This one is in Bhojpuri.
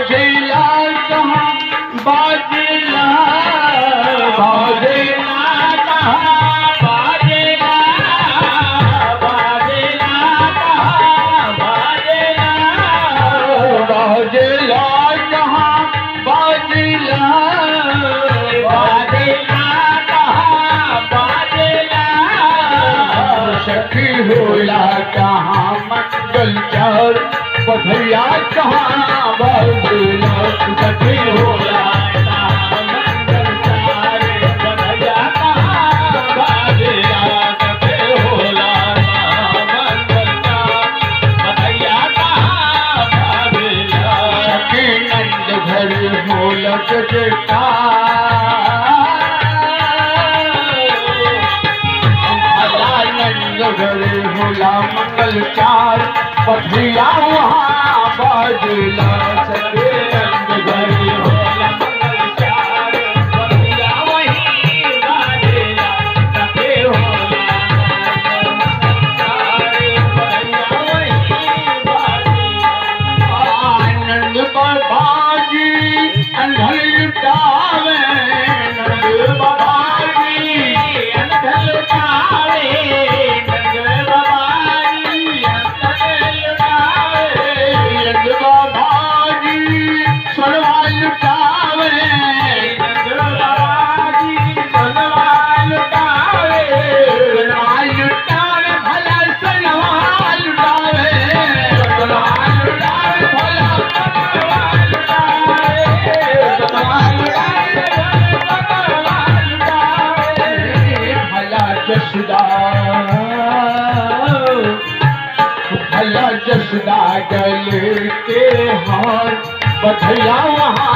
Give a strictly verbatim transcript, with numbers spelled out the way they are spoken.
बाजेला कहाँ बाजेला बाजेला कहाँ बाजेला बाजेला कहाँ बाजेला बाजेला कहाँ बाजेला बाजेला कहाँ बाजेला सखी होला कहाँ मंगल चार बधैया कहाँ बाजेला सखी होला कहाँ मंगल चार बधैया कहाँ बाजेला सखी होला कहाँ मंगल चार बधैया कहाँ बाजेला सखी नंद घर होला जटा घरे होला मंगल चार बधिया वहाँ बाजेला सके नंद घरे होला मंगल चार बधिया वहीं बाजेला सके होला बधिया वहीं बाजेला आनंद बाबाजी अंधल लुटावे नंद बाबाजी अंधल लुटावे भला जसदा गले के हार बधैया वहाँ